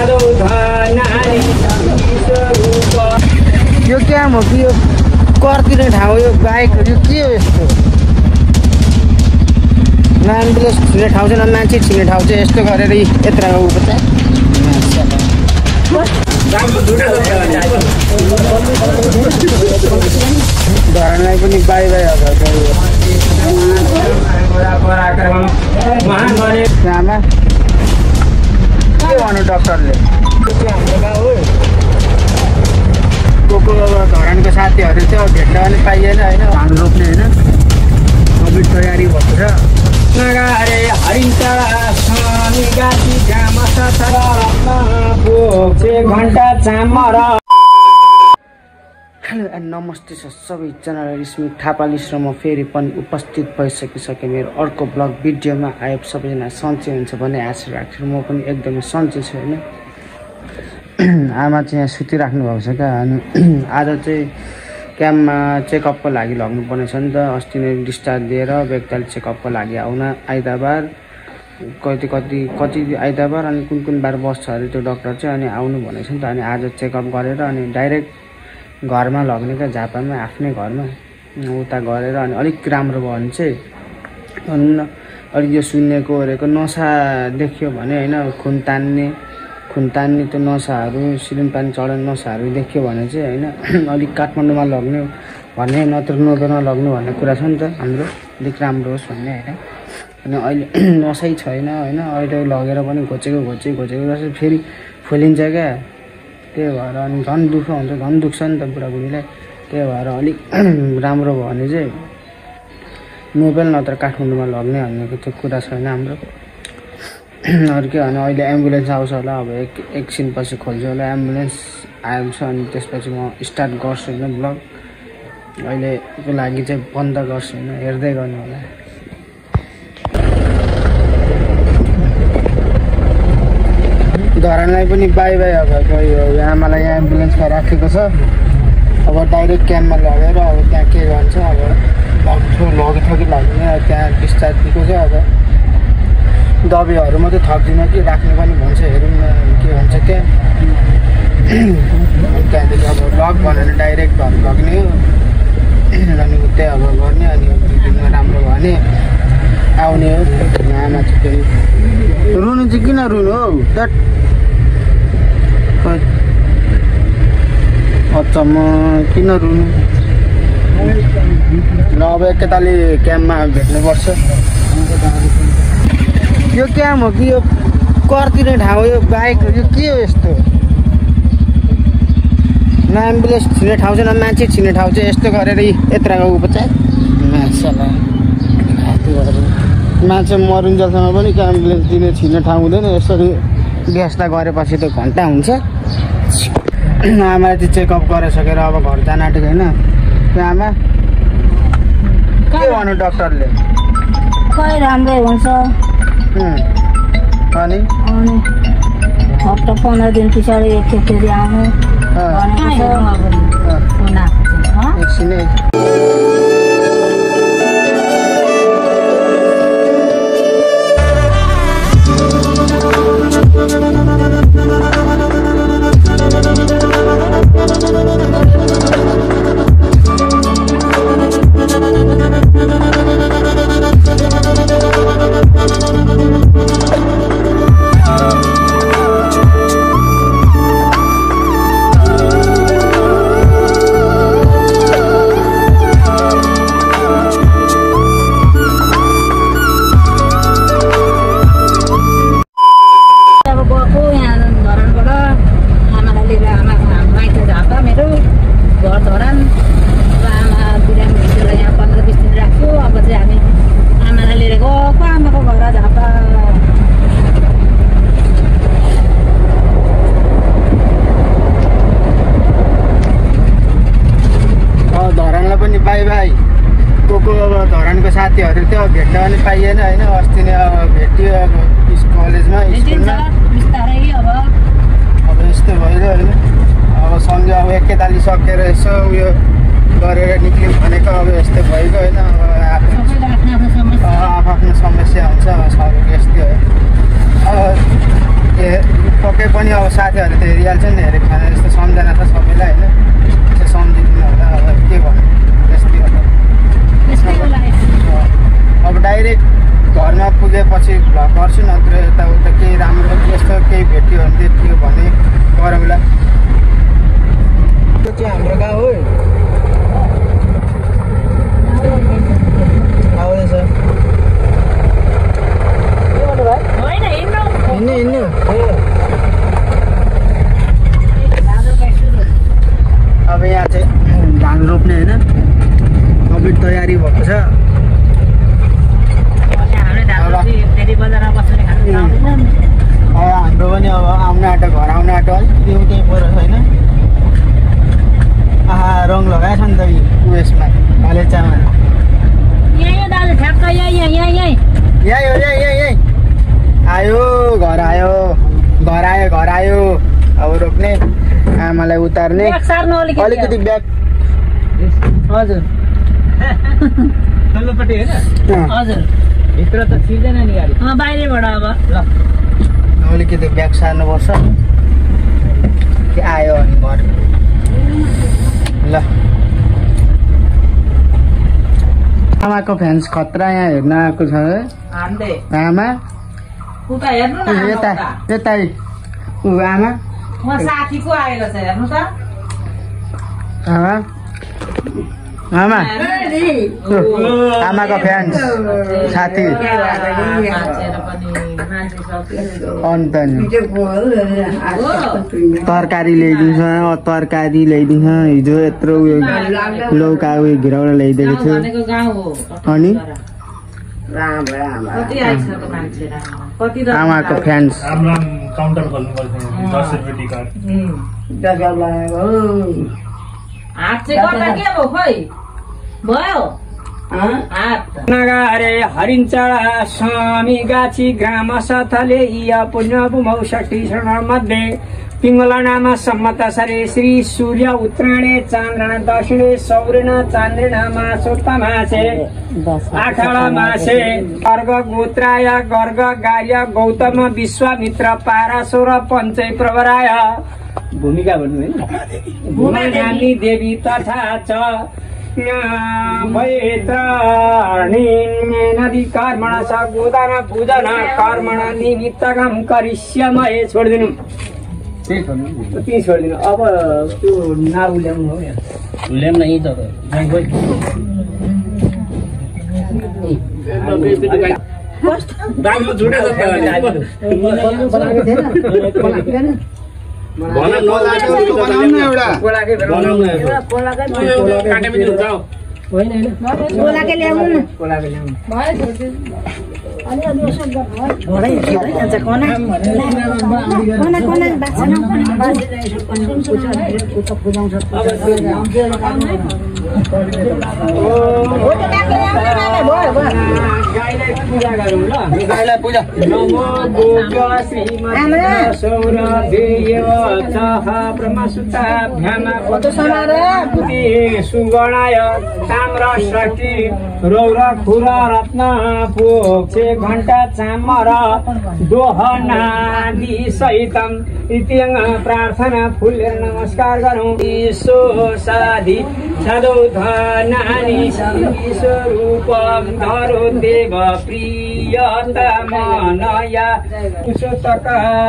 यो क्या हो कि यो करतिने ठाउँ यो बाइकहरू यो के हो यस्तो न एम्बुलेन्स छिर्ने ठाउँ चाहिँ न मान्छे छिर्ने ठाउँ चाहिँ यस्तो गरेर यत्र ऊपर चाहिँ धरणलाई पनि बाई बाई आमा के भन्नु डक्टरले को धरणको साथीहरू चाहिँ भेट्न पनि पाइएन होइन धान रोप्ने होइन कोभिड तयारी भएको छ हेलो एन्ड नमस्ते छ सबैजनालाई स्मिथ थापालिस र म फेरि पनि उपस्थित भइसकिसकेँ मेरो अर्को ब्लग भिडियोमा आयो सबैजना सन्चै हुन्छ भन्ने आशा राख्छु म पनि एकदमै सन्चै छु होइन आमा चाहिँ यहाँ सुतिराख्नु भएको छ क्या अनि आज चाहिँ क्याम्पमा चेकअपको लागि लग्नुपर्ने छ नि त अस्ति नै डिस्चार्ज दिएर व्यक्तिले चेकअपको लागि आउन आइतबार कति आइतबार अनि कुन बार बस्छ अरे त्यो डक्टर चाहिँ अनि आउनु भनेको छ नि त अनि आज चेकअप गरेर अनि डाइरेक्ट घरमा लग्ने क्या झापामा आफ्नै घरमा उता गरेर अनि अलिक राम्रो भयो भने चाहिँ अनि अलिक यो सुन्नेको ओरेको नसा देख्यो भने होइन खुन तान्ने त्यो नसाहरू सिलिन पानी चढाउने नसाहरू देख्यो भने चाहिँ होइन अलिक काठमाडौँमा लग्ने भन्ने नत्र नदरमा लग्नु भन्ने कुरा छ नि त हाम्रो अलिक राम्रो होस् भन्ने होइन अनि अहिले नसै छैन होइन अहिले लगेर पनि घोचेको जस्तो फेरि फुलिन्छ क्या त्यही भएर अनि झन् दुःख हुन्छ झन् दुख्छ नि त बुढाबुढीलाई त्यही भएर अलिक राम्रो भयो भने चाहिँ नोबेल नत्र काठमाडौँमा लग्ने भन्नेको त्यो कुरा छैन हाम्रो अरू के भने अहिले एम्बुलेन्स आउँछ होला अब एकछिनपछि खोल्छु होला एम्बुलेन्स आउँछ अनि त्यसपछि म स्टार्ट गर्छु होइन ब्लग अहिलेको लागि चाहिँ बन्द गर्छु होइन हेर्दै गर्नु होला धरणलाई पनि बाई बाई अब यो आमालाई यहाँ एम्बुलेन्समा राखेको छ अब डाइरेक्ट क्याम्पमा लगेर अब त्यहाँ के गर्छ अब लगेको कि लाग्ने त्यहाँ डिस्चार्ज दिएको छ अब दबाईहरू मात्रै थप्दिनँ कि राख्ने पनि भन्छ हेरौँ न के भन्छ त्यहाँ त्यहाँदेखि अब लग भनेर डाइरेक्ट घर लग्ने हो अनि उतै अब गर्ने अनि दिनमा राम्रो भयो भने आउने हो आमा चाहिँ रुनु चाहिँ किन रुनु हौ द्याट अचम्म किन रुनु ल अब एकैतालि क्याम्पमा भेट्नुपर्छ यो क्याम्प हो कि यो करतिने ठाउँ यो बाइकहरू यो के हो यस्तो न एम्बुलेन्स छिर्ने ठाउँ चाहिँ न मान्छे छिर्ने ठाउँ चाहिँ यस्तो गरेर यत्रको ऊपर चाहिँ मान्छे मरुन्जेलसम्म पनि एम्बुलेन्स दिने छिर्ने ठाउँ हुँदैन यसरी ग्यासलाई गरेपछि त घन्टा हुन्छ आमाले चाहिँ चेकअप गरिसकेर अब घर जान आँटेको होइन त्यो आमा के भन्नु डक्टरले खै राम्रै हुन्छ अनि हप्ता 15 दिन पछाडि फेरि आउनु एकछिन धरणको साथीहरू थियो भेट्न पनि पाइएन होइन अस्ति नै अब भेटियो अब कलेजमा स्कुलमा अब यस्तो भइयो होइन अब सँगै अब एकैतालि सकेर यसो उयो गरेर निक्ल्यौँ भनेको अब यस्तो भइगयो होइन अब आफ्नो समस्या हुन्छ सबैको यस्तै हो अब पक्कै पनि अब साथीहरूले त हेरिहाल्छ नि, हेरेको छैन जस्तो सम्झना छ सबैलाई होइन, त्यसो सम्झिदिनु होला। अब के भन्नु त्यस्तै अब डाइरेक्ट घरमा पुगेपछि भ्लग गर्छु, नत्र यताउता केही राम्रो यस्तो केही भेट्यो भने देखियो भने गरौँला। त्यो चाहिँ हाम्रो गाउँ हो, आउँदैछ हिँड्नु हिँड्नु। अब यहाँ चाहिँ धान रोप्ने होइन, कम्प्लिट तयारी भएको छ। हाम्रो पनि अब आउनु आँटो, घर आउनु आँटो, अलिक त्यो केही परेको छैन। आहा रङ लगाएछ नि त उयसमा हलेचामा। यही हो यही आयो, घर आयो घर आयो घर आयो। अब रोप्ने, आमालाई उतार्ने, अलिकति ब्याग। हजुर तल्लोपट्टि होइन? हजुर भित्र त छिर्दैन नि गाडी, बाहिरबाट। अब ल अलिकति ब्याग सार्नुपर्छ। आयो अनि घर ल। आमाको फ्यान्स खतरा यहाँ हेर्न आएको छ। आमा यता यता आमा साथीको आएको छ हेर्नु त। आमा आमा आमाको फ्यान्स साथी अन्त तरकारी ल्याइदिन्छ, तरकारी ल्याइदिन्छ। हिजो यत्रो उयो लौका उयो घिराउरा ल्याइदिएको थियो। अनि आमाको फ्यान्स काउन्टर खोल्नु पर्छ 10 रुपैयाँ टिकट। हात चाहिँ गर्दा के भयो खोइ भयो नगारे हरिञ्चडा स्वामी गाछी ग्राम सथले इय पुण्य भूमौ 60 शरण मध्ये पिङ्गला नाम सम्मत सरे श्री सूर्य उत्तरायणे चान्द्रण दक्षिणे सौरेण चान्द्रेण मासोत्तमासे आषाढ मासे गर्ग गोत्राय गर्ग गार्य गौतम विश्वामित्र पाराशुर पञ्चै प्रवराय भूमिका भन्नु होइन भूमिकानी देवी तथा च नदी कर्मण स गोदान पूजन कर्मण निमित्तकम करिष्यमय छोडिदिनु त्यही छोडिदिनु। अब त्यो नाउल्याउनु हो यहाँ ल्याउन यहीँ त सुगणाय ताम्र षष्ठी रौर खुर रत्न पोक्षे घण्टा चामर दोहनादि सहितम इत्यङ प्रार्थना फुलेर नमस्कार गरौँ। ईशो साधि सदौ धनानि स्वरूपम धरो देव प्रियतम नया कुशोतक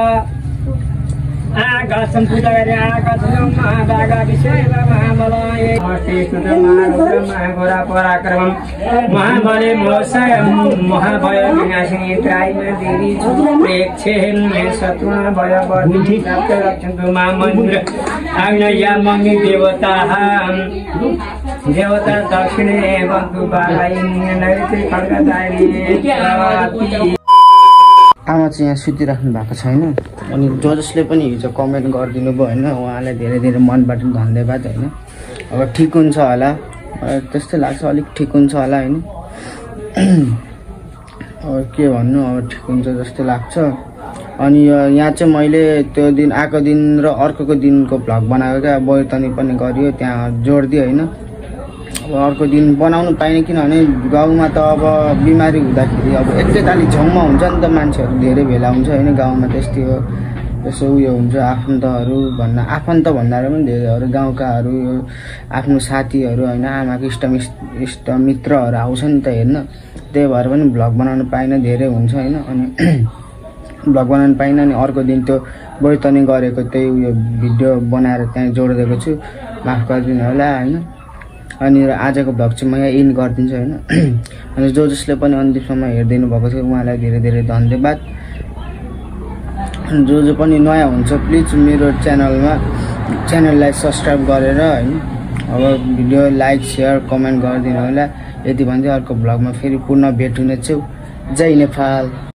आकाशं पूजा गरे आकाशं महाभागा विषयमा महाबलय महाघोरा पराक्रमं महाबले मोसयं महाभय विनाशिनी त्रायमा देवी प्रेक्षेन मे शत्रुना भय बर्धिनी प्राप्त रक्षन्तु मामन्द्र आज्ञया मङ्गि देवताः देवता दक्षिणे बन्धु बालायिनी नैते खड्गधारी आमा चाहिँ यहाँ सुतिराख्नु भएको छैन। अनि जसले पनि हिजो कमेन्ट गरिदिनु भयो होइन, उहाँलाई धेरै धेरै मनबाट धन्यवाद होइन। अब ठिक हुन्छ होला त्यस्तै लाग्छ, अलिक ठिक हुन्छ होला होइन। अब के भन्नु, अब ठिक हुन्छ जस्तो लाग्छ। अनि यहाँ चाहिँ मैले त्यो दिन आएको दिन र अर्को दिनको भ्लग बनाएको क्या, बैतनी पनि गरियो त्यहाँ जोड दियो होइन। अब अर्को दिन बनाउनु पाइने, किनभने गाउँमा त अब बिमारी हुँदाखेरि अब एकैताली छेउमा हुन्छ नि त, मान्छेहरू धेरै भेला हुन्छ होइन गाउँमा, त्यस्तै हो। जस्तो उयो हुन्छ आफन्तहरू आफन्त भन्नाले पनि धेरैहरू गाउँकाहरू आफ्नो साथीहरू होइन आमाको इष्टमित्रहरू आउँछ नि त हेर्न त्यही भएर पनि भ्लग बनाउन पाइन धेरै हुन्छ होइन अनि भ्लग बनाउन पाइन अनि अर्को दिन त्यो बैतनी गरेको त्यही उयो भिडियो बनाएर त्यहाँ जोडिदिएको छु माफ गरिदिनु होला होइन अनि आजको भ्लग चाहिँ म यहाँ इन गरिदिन्छु होइन अनि जसले पनि अन्तिमसम्म हेरिदिनु भएको छ उहाँलाई धेरै धेरै धन्यवाद जो पनि नयाँ हुन्छ प्लिज मेरो च्यानललाई सब्सक्राइब गरेर होइन अब भिडियो लाइक सेयर कमेन्ट गरिदिनु होला यति भन्दै अर्को भ्लगमा फेरि पुनः भेट हुनेछु जय नेपाल।